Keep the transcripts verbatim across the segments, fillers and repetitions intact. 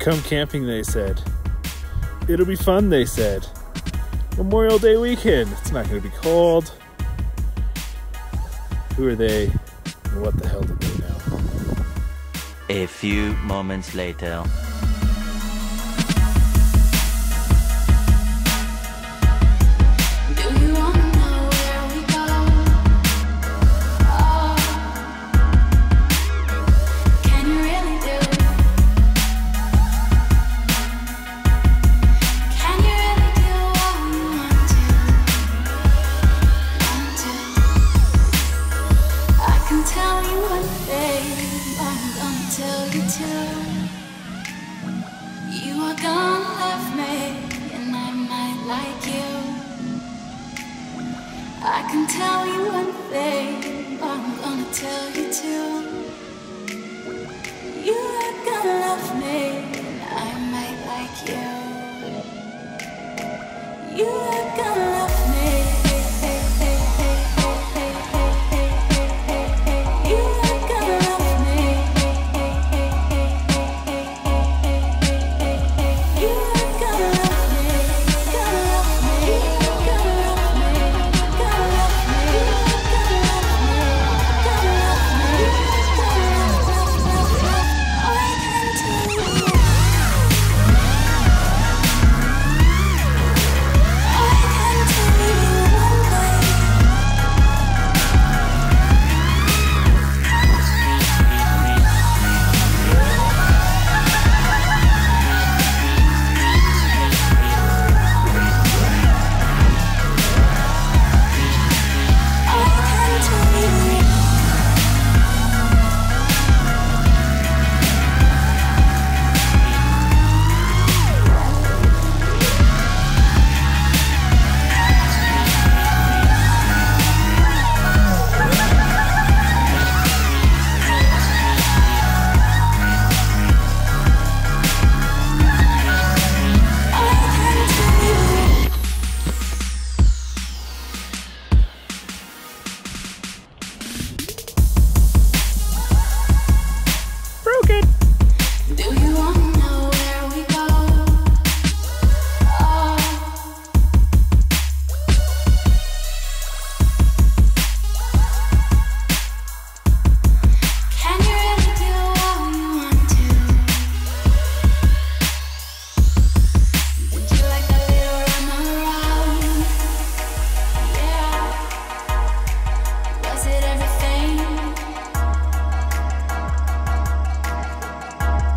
Come camping, they said. It'll be fun, they said. Memorial Day weekend. It's not going to be cold. Who are they? And what the hell do they know? A few moments later. You are gonna love me, and I might like you. I can tell you one thing, but I'm gonna tell you two. You are gonna love me, and I might like you. You are gonna love me.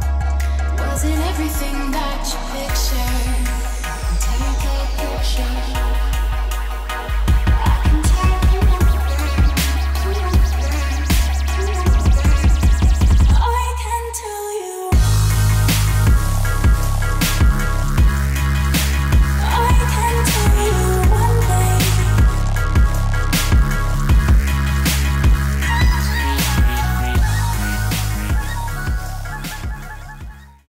Everything that you picture, take a picture.